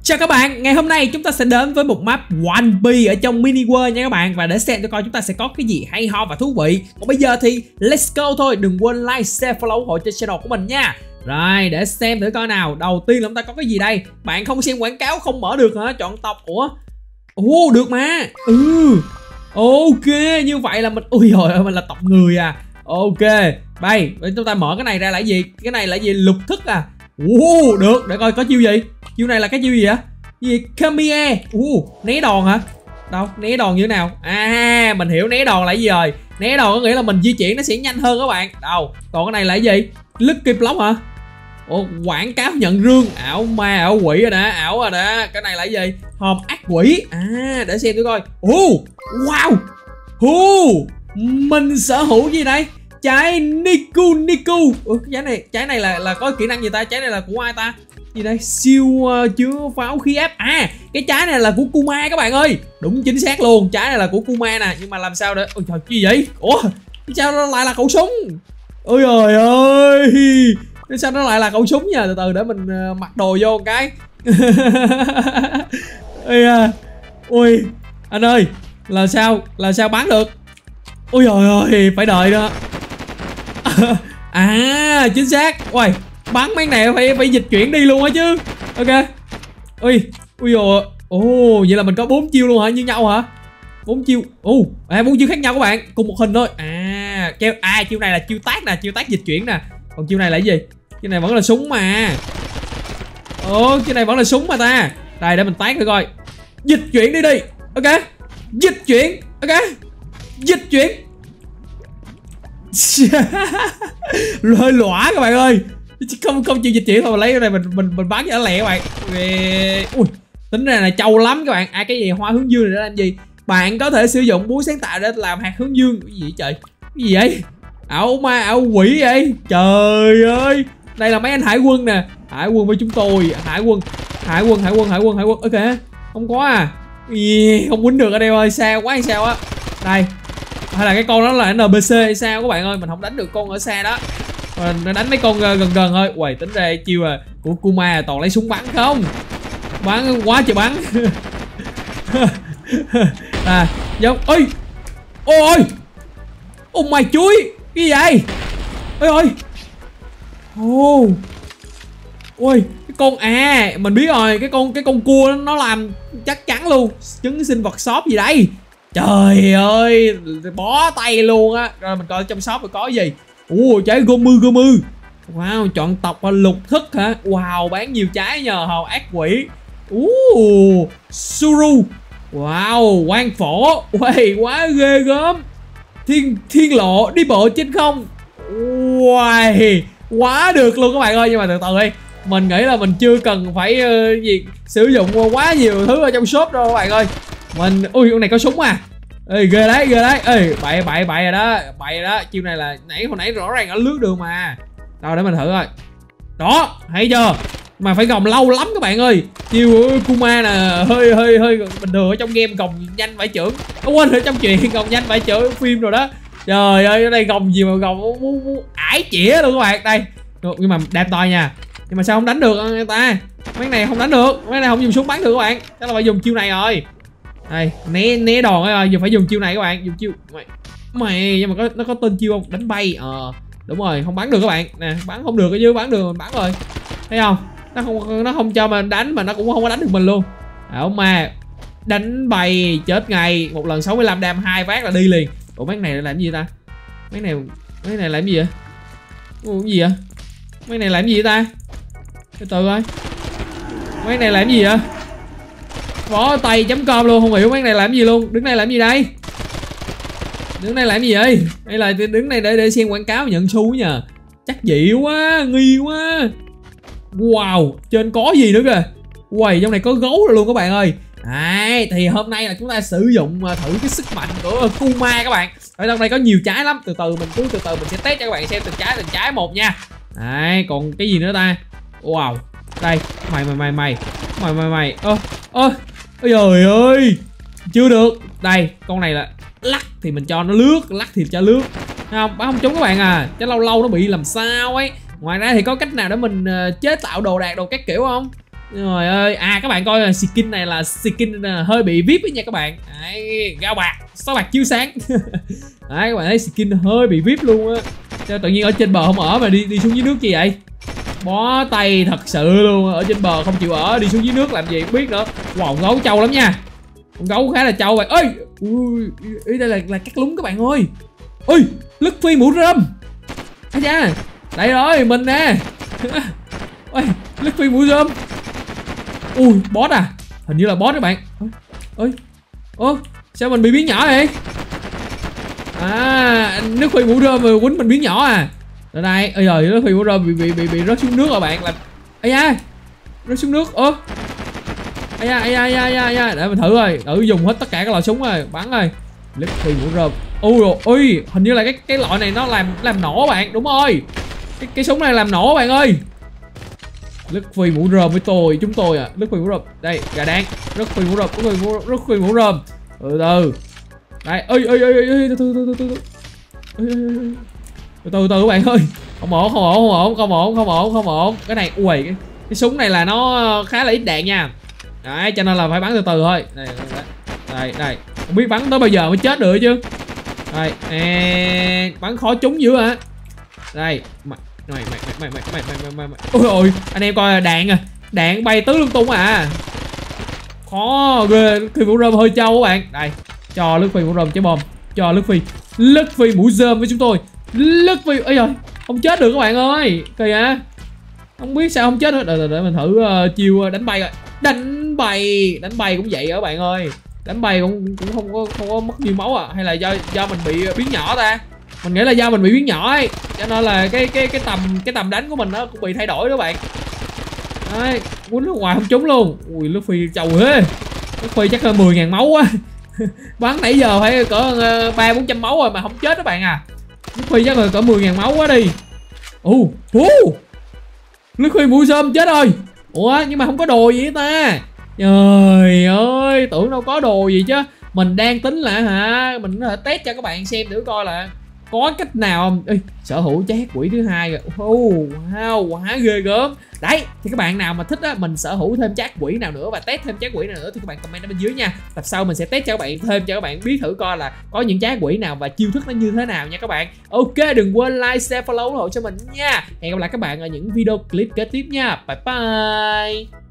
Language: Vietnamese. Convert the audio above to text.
Chào các bạn, ngày hôm nay chúng ta sẽ đến với một map One Piece ở trong mini world nha các bạn. Và để xem cho coi chúng ta sẽ có cái gì hay ho và thú vị. Còn bây giờ thì let's go thôi, đừng quên like, share, follow ủng hộ trên channel của mình nha. Rồi, để xem thử coi nào. Đầu tiên là chúng ta có cái gì đây? Bạn không xem quảng cáo không mở được hả? Chọn tộc. Ủa? Ồ, được mà. Ok, như vậy là mình... Ui trời ơi, mình là tộc người à. Ok, đây, chúng ta mở cái này ra là cái gì? Cái này là gì? Lục thức à? Được, để coi có chiêu gì. Chiêu này là cái chiêu gì vậy? Gì? Kamie. Né đòn hả? Đâu, né đòn như thế nào? À, mình hiểu né đòn là cái gì rồi. Né đòn có nghĩa là mình di chuyển nó sẽ nhanh hơn các bạn. Đâu, còn cái này là cái gì? Lucky block hả? Quảng cáo nhận rương. Ảo ma, ảo quỷ rồi nè, ảo rồi nè. Cái này là cái gì? Hòm ác quỷ. À, để xem thử coi. Wow. Mình sở hữu gì đây? Trái Niku. Trái này là có kỹ năng gì ta? Trái này là của ai ta? Gì đây? Siêu chứa pháo khí áp. À, cái trái này là của Kuma các bạn ơi. Đúng chính xác luôn, trái này là của Kuma nè. Nhưng mà làm sao để... Ôi trời, gì vậy? Ủa, sao nó lại là khẩu súng? Ôi trời ơi, sao nó lại là khẩu súng nha? Từ từ để mình mặc đồ vô một cái. Ui, anh ơi, là sao bắn được? Ôi trời ơi, phải đợi nữa. À, chính xác. Ui, bắn mấy này phải dịch chuyển đi luôn á chứ. Ok. Ui rồi. Vậy là mình có 4 chiêu luôn hả? Như nhau hả? 4 chiêu. 4 chiêu khác nhau các bạn, cùng một hình thôi. Chiêu này là chiêu tác nè, chiêu tác dịch chuyển nè. Còn chiêu này là cái gì? Chiêu này vẫn là súng mà. Chiêu này vẫn là súng mà ta. Đây, để mình tác thử coi. Dịch chuyển đi. Ok. Dịch chuyển. Ok. Dịch chuyển. Hơi lõa các bạn ơi. Không chịu dịch chuyển thôi, mà lấy cái này mình bắn cho nó lẹ các bạn. Ui, tính ra là trâu lắm các bạn. Cái gì hoa hướng dương này để làm gì? Bạn có thể sử dụng búa sáng tạo để làm hạt hướng dương. Cái gì vậy trời? Cái gì vậy? Ảo ma, ảo quỷ vậy? Trời ơi, đây là mấy anh hải quân nè. Hải quân với chúng tôi. Hải quân. Ok, không có à? Không quýnh được ở đây ơi, sao quá hay sao á. Đây, hay là cái con đó là NPC hay sao các bạn ơi, mình không đánh được con ở xa đó, mình đánh mấy con gần thôi. Uầy, tính ra chiêu của Kuma toàn lấy súng bắn không, bắn quá trời bắn. Giống mày chuối cái gì vậy? Cái con mình biết rồi, cái con cua nó làm chắc chắn luôn. Trứng sinh vật shop gì đây? Trời ơi, bó tay luôn á. Rồi mình coi trong shop rồi có gì. Trái Gomu. Wow, chọn tộc lục thức hả? Wow, bán nhiều trái nhờ hầu ác quỷ. Suru. Wow, quan phổ. Wow, quá ghê gớm. Thiên lộ đi bộ trên không. Wow, quá được luôn các bạn ơi. Nhưng mà từ từ đi, mình nghĩ là mình chưa cần phải sử dụng quá nhiều thứ ở trong shop đâu các bạn ơi. Con này có súng à? Ghê đấy. Bậy rồi đó. Chiêu này là hồi nãy rõ ràng ở lướt đường mà. Đâu để mình thử coi. Đó, thấy chưa? Mà phải gồng lâu lắm các bạn ơi. Chiêu của Kuma nè, hơi bình thường. Ở trong game gồng nhanh vải trưởng. Quên, ở trong chuyện gồng nhanh vải trưởng phim rồi đó. Trời ơi, ở đây gồng gì mà gồng ải chĩa luôn các bạn. Đây, nhưng mà đam to nha. Nhưng mà sao không đánh được người ta? Mấy này không đánh được, mấy này không dùng súng bắn được các bạn. Chắc là phải dùng chiêu này rồi. Đây, né đòn ấy, giờ phải dùng chiêu này các bạn. Dùng chiêu mày nhưng mà nó có tên chiêu không? Đánh bay. Đúng rồi, không bắn được các bạn. Nè, bắn không được chứ, bắn được mình bắn rồi. Thấy không? Nó không cho mình đánh, mà nó cũng không có đánh được mình luôn. Mà đánh bay chết ngay. Một lần 65 đam 2 phát là đi liền. Ủa mấy này làm gì ta? Mấy này làm gì vậy? Cái gì vậy? Mấy này làm gì vậy ta? Từ từ coi. Mấy này làm gì vậy? Bó tay.com luôn, không hiểu mấy này làm gì luôn. Đứng này làm gì đây? Đứng này làm gì vậy? Hay là đứng này để xem quảng cáo nhận xu nhờ? Chắc dị quá, nghi quá. Wow, trên có gì nữa kìa. Uầy, trong này có gấu rồi luôn các bạn ơi. Thì hôm nay là chúng ta sử dụng thử cái sức mạnh của Kuma các bạn. Ở trong đây có nhiều trái lắm. Từ từ mình sẽ test cho các bạn xem từng trái một nha. Còn cái gì nữa ta? Wow, đây, mày. Ôi trời ơi, chưa được. Đây, con này là lắc thì mình cho nó lướt, lắc thì cho lướt. Không, bắn không trúng các bạn à. Chứ lâu lâu nó bị làm sao ấy. Ngoài ra thì có cách nào để mình chế tạo đồ đạc đồ các kiểu không? Trời ơi, các bạn coi là skin này là skin hơi bị VIP ấy nha các bạn. Đấy, gao bạc, sao bạc chiếu sáng. Đấy, các bạn thấy skin hơi bị VIP luôn á. Sao tự nhiên ở trên bờ không ở mà đi xuống dưới nước chi vậy? Bó tay thật sự luôn, ở trên bờ không chịu ở, đi xuống dưới nước làm gì không biết nữa. Wow, con gấu trâu lắm nha. Con gấu khá là trâu bạn ơi. Ui, đây là cắt lúng các bạn ơi. Ui, Luffy mũ rơm. Da, đây rồi, mình nè. Ôi, Luffy mũ rơm. Ui, boss à? Hình như là boss các bạn. Ôi, sao mình bị biến nhỏ vậy? Luffy mũ rơm mà quýnh mình biến nhỏ à? Rồi này, ơi giời, Luffy mũ rơm bị rớt xuống nước rồi bạn. Làm ây da, rớt xuống nước. Ây da, để mình thử rồi, thử dùng hết tất cả các loại súng rồi, bắn rồi. Luffy mũ rơm. Ui, hình như là cái loại này nó làm nổ bạn, đúng rồi. Cái súng này làm nổ bạn ơi. Luffy mũ rơm với chúng tôi à. Luffy mũ rơm, đây, gà đen. Luffy mũ rơm, Luffy mũ rơm. Từ từ. Đây, ơi, từ từ các bạn ơi. Không ổn. Cái này, ui, cái súng này là nó khá là ít đạn nha. Đấy, cho nên là phải bắn từ từ thôi. Đây. Không biết bắn tới bao giờ mới chết được chứ. Đây, bắn khó trúng dữ hả? Đây, mày. Ôi, anh em coi đạn bay tứ lung tung à. Khó ghê, Luffy mũ rơm hơi trâu các bạn. Đây, cho Luffy mũ rơm trái bom, cho Luffy mũ rơm với chúng tôi. Luffy, ơi giời, không chết được các bạn ơi, kỳ à. Không biết sao không chết nữa. Để mình thử chiêu đánh bay rồi. Đánh bay cũng vậy các bạn ơi. Đánh bay cũng không có mất nhiều máu à, hay là do mình bị biến nhỏ ta? Mình nghĩ là do mình bị biến nhỏ ấy, cho nên là cái tầm đánh của mình nó cũng bị thay đổi đó bạn. Đấy, quýnh ở ngoài không trúng luôn. Ui, Luffy trầu thế. Luffy chắc hơn 10.000 máu quá. Bắn nãy giờ phải cỡ 300-400 máu rồi mà không chết đó bạn à. Luffy chắc là cỡ 10.000 máu quá đi. Luffy mũ rơm chết rồi. Ủa, nhưng mà không có đồ gì hết ta. Trời ơi, tưởng đâu có đồ gì chứ. Mình đang tính là mình có thể test cho các bạn xem thử coi là có cách nào không. Ê, sở hữu trái hát quỷ thứ hai rồi. Wow, quá ghê gớm. Đấy, thì các bạn nào mà thích á, mình sở hữu thêm trái quỷ nào nữa và test thêm trái quỷ nào nữa thì các bạn comment ở bên dưới nha. Tập sau mình sẽ test cho các bạn thêm, cho các bạn biết thử coi là có những trái quỷ nào và chiêu thức nó như thế nào nha các bạn. Ok, đừng quên like, share, follow ủng hộ cho mình nha. Hẹn gặp lại các bạn ở những video clip kế tiếp nha. Bye bye.